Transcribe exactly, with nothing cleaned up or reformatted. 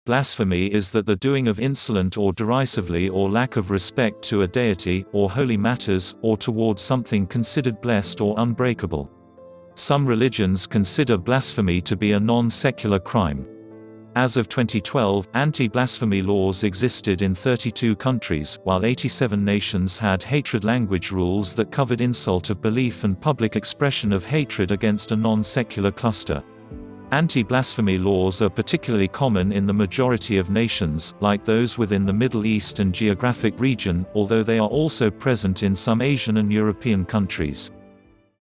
Blasphemy is that the doing of insolent or derisively or lack of respect to a deity, or holy matters, or towards something considered blessed or unbreakable. Some religions consider blasphemy to be a non-secular crime. As of twenty twelve, anti-blasphemy laws existed in thirty-two countries, while eighty-seven nations had hatred language rules that covered insult of belief and public expression of hatred against a non-secular cluster. Anti-blasphemy laws are particularly common in the majority of nations, like those within the Middle East and geographic region, although they are also present in some Asian and European countries.